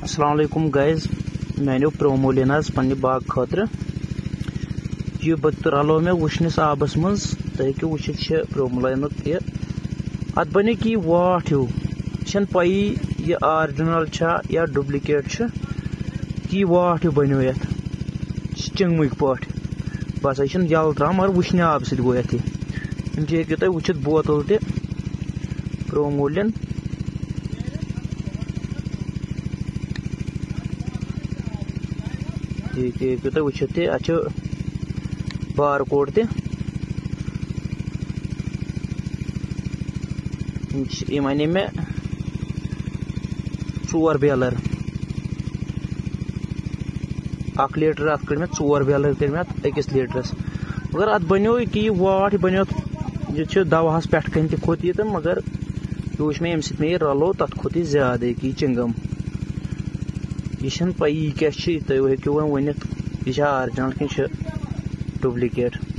अस्सलाम वालेकुम गाइज मैंने प्रोमोलिन पन्ने बाग खतर यह रलो मे वुशनिस आबस मज तक वुचित प्रोमोलिन अत बने कि वाट हिं पई यह आर्जिनल या डुप्लिकेट कि वाट बनो ये चिंगमुक पे बस यल त्रा मगर वुशने आब सो गो ये हेकू तुम वुचित बोतल त प्रोमोलिन हेकू तुम वुचित अत बार कोड त अने मे 4 बेलर 1 लीटर अत कड़ मे 4 बेलर कर मे 1 लीटरस मगर अत बनो कि वाट बनो यह दवाहस पे कन खोत यह मगर यह वुच मे अमे मे रलो तथ खोत ज्यादा कि चिंगम यह पई क्या तुम हेकू वन वनित यह आर्जिनल कि डुप्लिकेट।